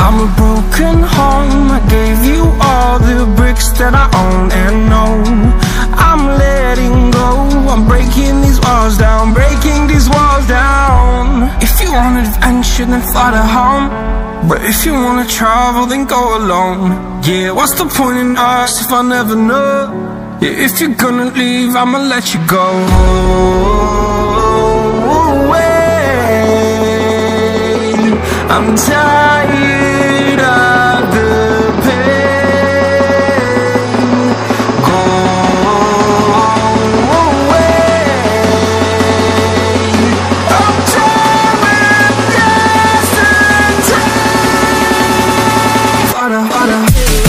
I'm a broken home. I gave you all the bricks that I own and know. I'm letting go. I'm breaking these walls down, breaking these walls down. If you want adventure, then fly to home. But if you wanna travel, then go alone. Yeah, what's the point in us if I never know? Yeah, if you're gonna leave, I'ma let you go. I'm tired of the pain. Go away. I'm tired of yesterday. Harder, harder.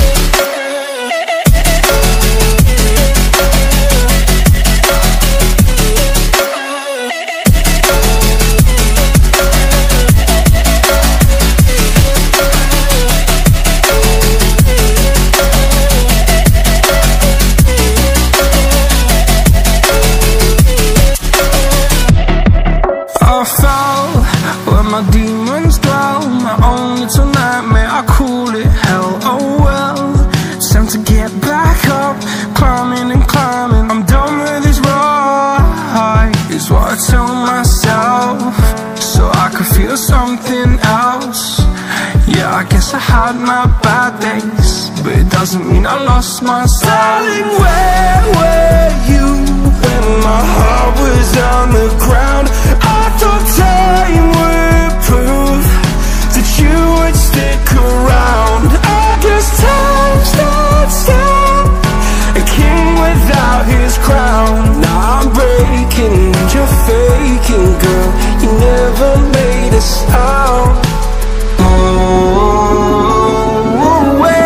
My demons dwell, my own little nightmare, I call it hell. Oh well, it's time to get back up, climbing and climbing. I'm done with this ride, is what I tell myself, so I could feel something else. Yeah, I guess I had my bad days, but it doesn't mean I lost my style. Darling, where were you when my heart was on the ground? I thought time would prove that you would stick around. I guess time stood still, a king without his crown. Now I'm breaking and you're faking, girl. You never made a sound. Oh,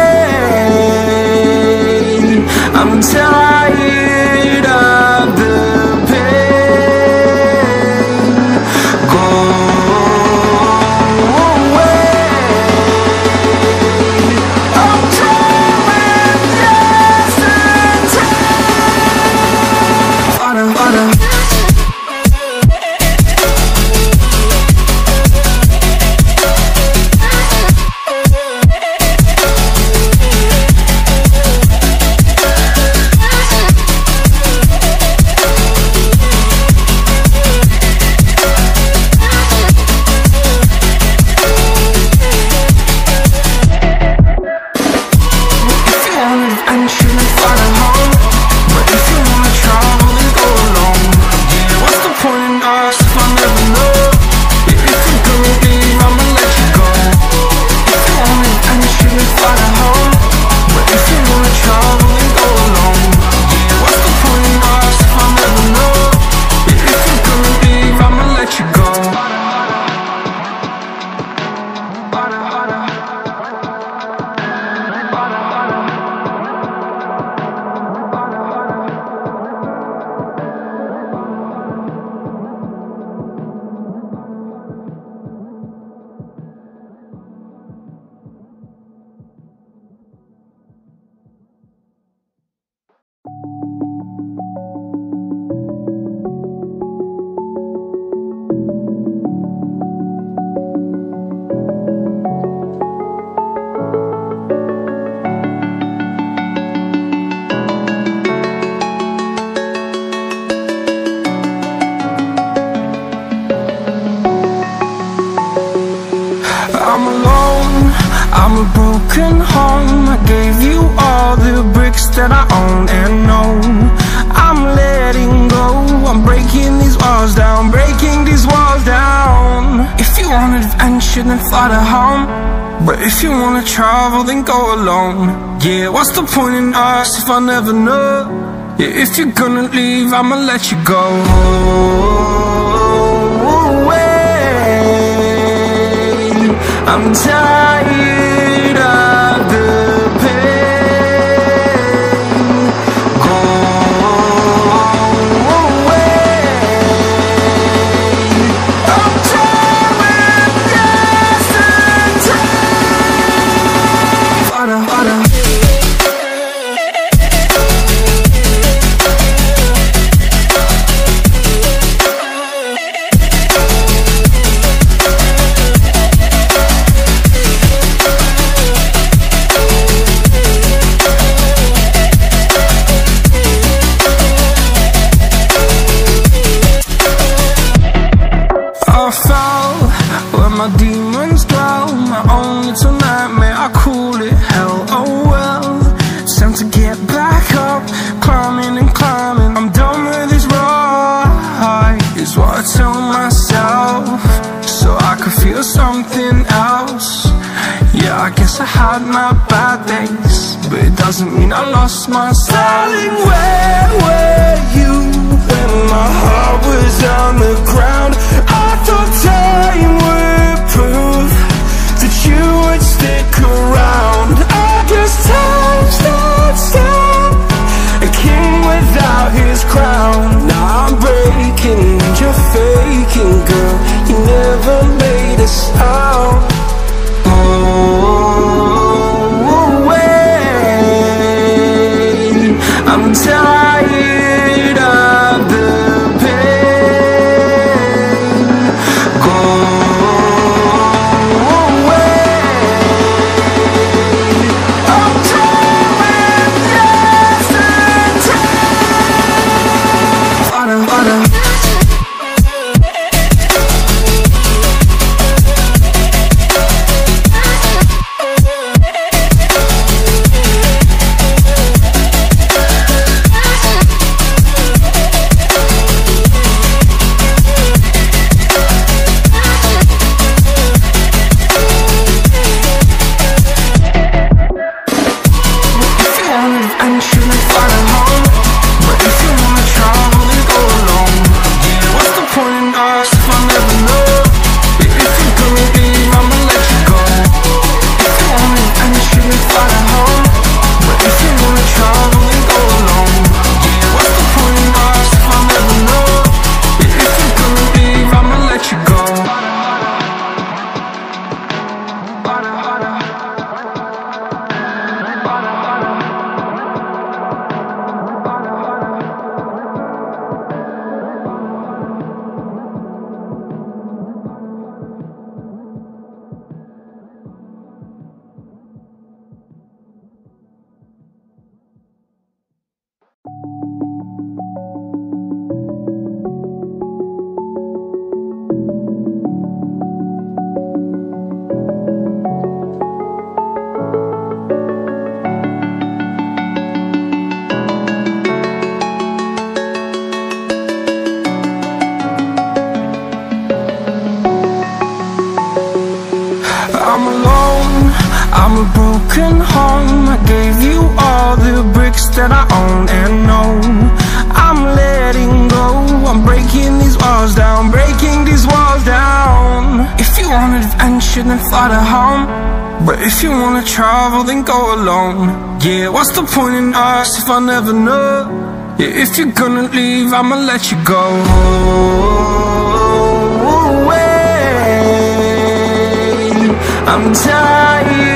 wait, I'm tired of the pain. Go away. I'm tired of yesterday. Harder, harder. I'm alone, I'm a broken home. I gave you all the bricks that I own and know. I'm letting go, I'm breaking these walls down, breaking these walls down. If you want adventure, then fly to home. But if you wanna travel, then go alone. Yeah, what's the point in us if I never know? Yeah, if you're gonna leave, I'ma let you go. I'm tired of the pain. Go away. I'm tired of yesterday. Harder, harder. had my bad days, but it doesn't mean I lost my style. Darling, where were you when my heart was on the ground? I thought time would prove that you would stick around. I guess time stood still, a king without his crown. Now I'm breaking and you're faking, girl. You never made a sound. Oh, wait, I'm tired of the pain. Go away. I'm done with yesterday. Water, water. I'm alone, I'm a broken home. I gave you all the bricks that I own and know. I'm letting go, I'm breaking these walls down, breaking these walls down. If you want adventure, then fly to home, but if you wanna travel, then go alone. Yeah, what's the point in us if I never know? Yeah, if you're gonna leave, I'ma let you go. I'm tired